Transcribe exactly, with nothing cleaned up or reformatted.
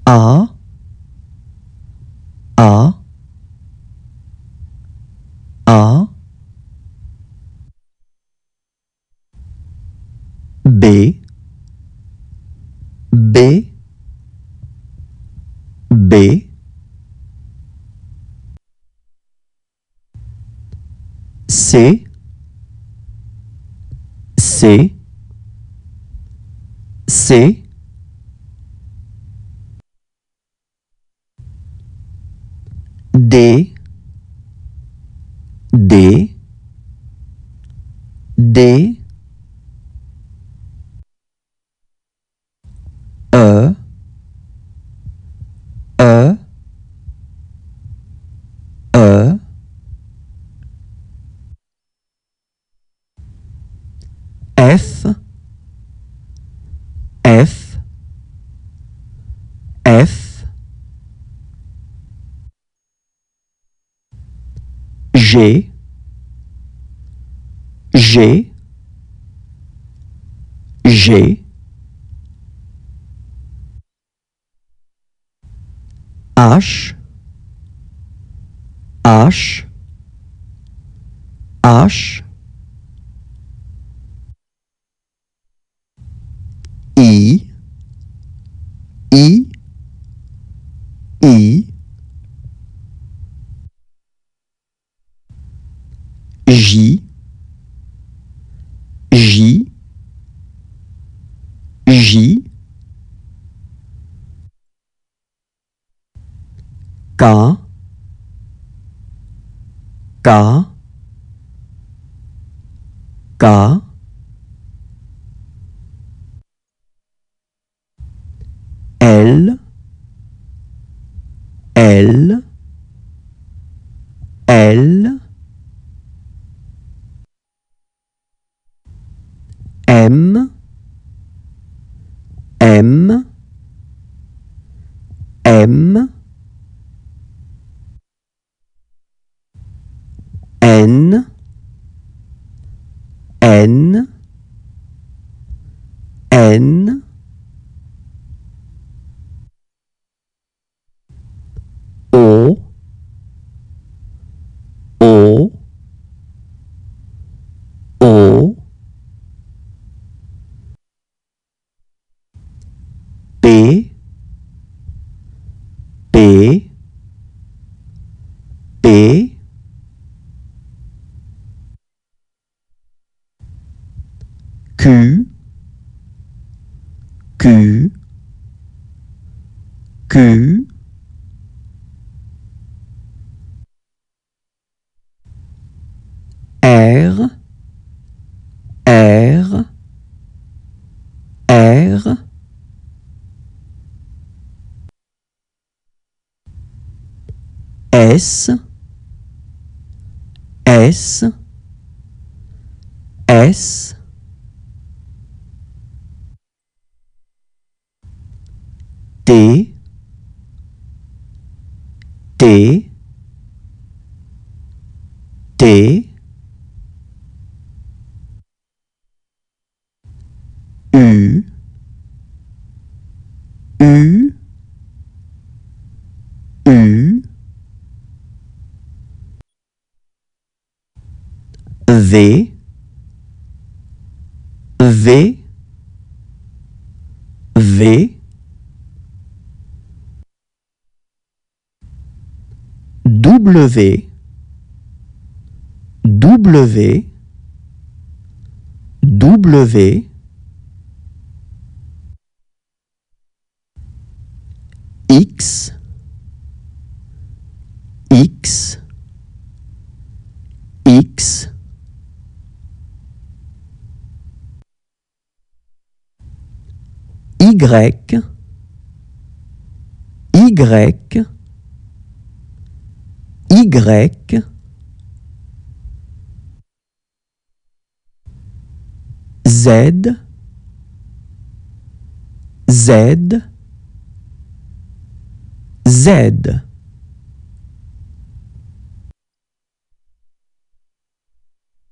A, A, A, B, B, B, C, C, C, D, D, D, E, E, E, F, F, F, G, G, G, H, H, H, I, I, I, J, J, J, K, K, K, L, L, L, M, M, M, N, N, N, O, O, O, P, P, P, Q, Q, Q, R, R, R, S, S, S, T, T, T, U, U, U, V, V, V, W, W, W, X, X, X, Y, Y, Y, Z, Z, Z.